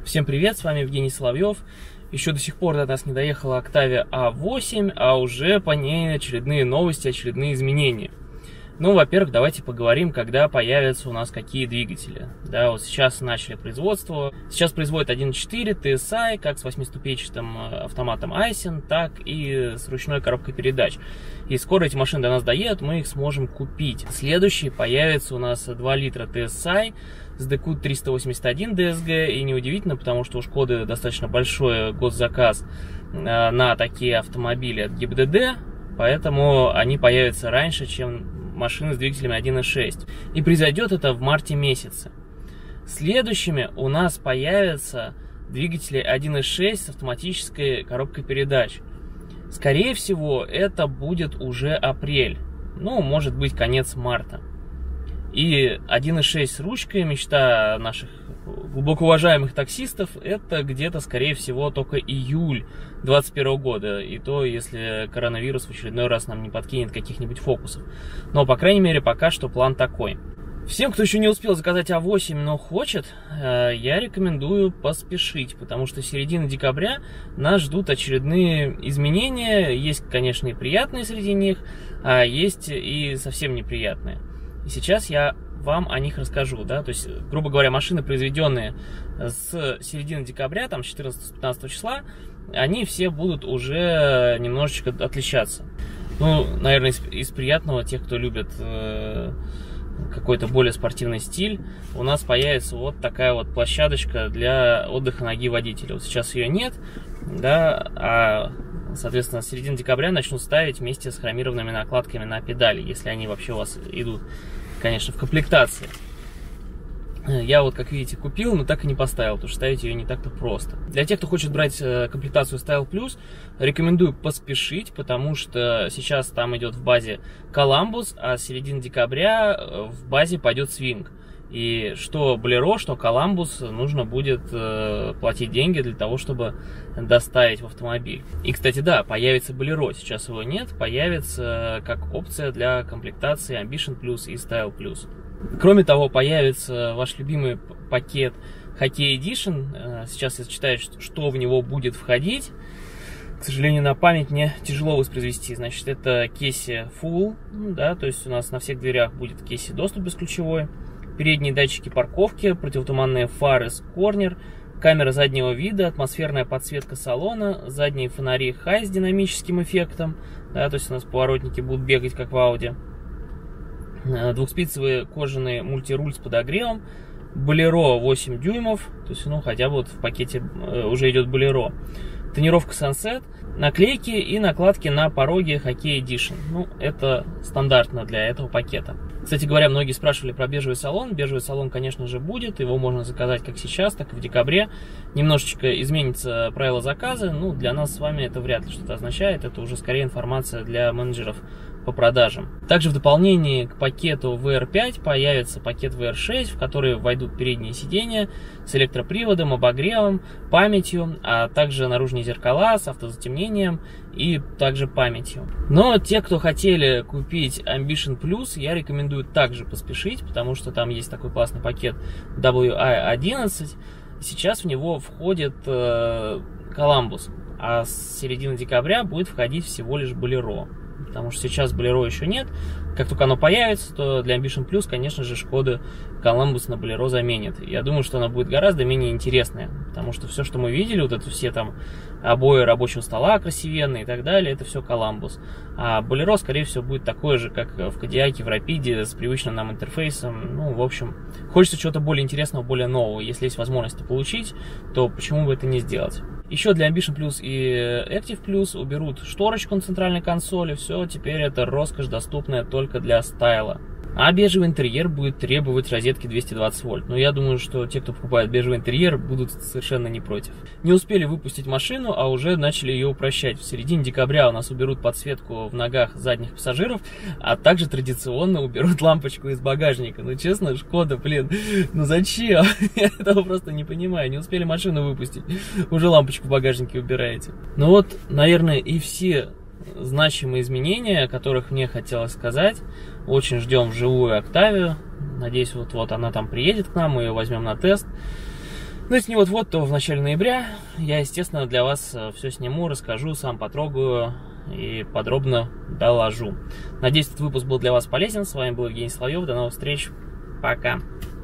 Всем привет, с вами Евгений Соловьев. Еще до сих пор до нас не доехала Octavia A8, а уже по ней очередные новости, очередные изменения. Ну, во-первых, давайте поговорим, когда появятся у нас какие двигатели. Да, вот сейчас начали производство. Сейчас производят 1.4 TSI, как с 8-ступенчатым автоматом Aisin, так и с ручной коробкой передач. И скоро эти машины до нас доедут, мы их сможем купить. Следующий появится у нас 2 литра TSI с DQ 381 DSG. И неудивительно, потому что у Шкоды достаточно большой госзаказ на такие автомобили от ГИБДД. Поэтому они появятся раньше, чем машины с двигателями 1.6. И произойдет это в марте месяце. Следующими у нас появятся двигатели 1.6 с автоматической коробкой передач. Скорее всего, это будет уже апрель. Ну, может быть, конец марта. И 1.6 с ручкой, мечта наших глубоко уважаемых таксистов, это где-то, скорее всего, только июль 2021 года. И то, если коронавирус в очередной раз нам не подкинет каких-нибудь фокусов. Но, по крайней мере, пока что план такой. Всем, кто еще не успел заказать А8, но хочет, я рекомендую поспешить, потому что с середины декабря нас ждут очередные изменения. Есть, конечно, и приятные среди них, а есть и совсем неприятные. И сейчас я вам о них расскажу, да, то есть, грубо говоря, машины, произведенные с середины декабря, там, с 14-15 числа, они все будут уже немножечко отличаться. Ну, наверное, из приятного, тех, кто любит какой-то более спортивный стиль, у нас появится вот такая вот площадочка для отдыха ноги водителя. Вот сейчас ее нет, да, а, соответственно, с середины декабря начнут ставить вместе с хромированными накладками на педали, если они вообще у вас идут, конечно, в комплектации. Я вот, как видите, купил, но так и не поставил, потому что ставить ее не так-то просто. Для тех, кто хочет брать комплектацию Style Plus, рекомендую поспешить, потому что сейчас там идет в базе Columbus, а с середины декабря в базе пойдет Swing. И что Bolero, что Columbus нужно будет платить деньги для того, чтобы доставить в автомобиль. И, кстати, да, появится Bolero, сейчас его нет, появится как опция для комплектации Ambition Plus и Style Plus. Кроме того, появится ваш любимый пакет Hockey Edition. Сейчас я зачитаю, что в него будет входить. К сожалению, на память мне тяжело воспроизвести. Значит, это Кейси Full, да, то есть у нас на всех дверях будет Кейси доступ бесключевой, передние датчики парковки, противотуманные фары с корнер, камера заднего вида, атмосферная подсветка салона, задние фонари High с динамическим эффектом, да, то есть у нас поворотники будут бегать как в Audi. Двухспицевые кожаные мультируль с подогревом, Bolero 8 дюймов, то есть, ну, хотя бы вот в пакете уже идет Bolero. Тонировка Sunset, наклейки и накладки на пороге Hockey Edition. Ну, это стандартно для этого пакета. Кстати говоря, многие спрашивали про бежевый салон. Бежевый салон, конечно же, будет. Его можно заказать как сейчас, так и в декабре. Немножечко изменится правило заказа. Ну, для нас с вами это вряд ли что-то означает. Это уже скорее информация для менеджеров по продажам. Также в дополнение к пакету VR5 появится пакет VR6, в который войдут передние сиденья с электроприводом, обогревом, памятью, а также наружные зеркала с автозатемнением и также памятью. Но те, кто хотели купить Ambition Plus, я рекомендую также поспешить, потому что там есть такой классный пакет WI11. Сейчас в него входит Columbus, а с середины декабря будет входить всего лишь Bolero. Потому что сейчас Bolero еще нет. Как только оно появится, то для Ambition Plus, конечно же, Шкода Columbus на Bolero заменит. Я думаю, что она будет гораздо менее интересная. Потому что все, что мы видели, вот это все там обои рабочего стола красивенные и так далее, это все Columbus. А Bolero, скорее всего, будет такое же, как в Кодиаке, в Rapide, с привычным нам интерфейсом. Ну, в общем, хочется чего-то более интересного, более нового. Если есть возможность это получить, то почему бы это не сделать? Еще для Ambition Plus и Active Plus уберут шторочку на центральной консоли. Все, теперь это роскошь, доступная только для стайла. А бежевый интерьер будет требовать розетки 220 вольт. Но я думаю, что те, кто покупает бежевый интерьер, будут совершенно не против. Не успели выпустить машину, а уже начали ее упрощать. В середине декабря у нас уберут подсветку в ногах задних пассажиров, а также традиционно уберут лампочку из багажника. Ну, честно, Шкода, блин, ну зачем? Я этого просто не понимаю. Не успели машину выпустить, уже лампочку в багажнике убираете. Ну вот, наверное, и все значимые изменения, о которых мне хотелось сказать. Очень ждем вживую Octavia. Надеюсь, вот она там приедет к нам, мы ее возьмем на тест. Ну, если не вот-вот, то в начале ноября я, естественно, для вас все сниму, расскажу, сам потрогаю и подробно доложу. Надеюсь, этот выпуск был для вас полезен. С вами был Евгений Соловьев. До новых встреч. Пока.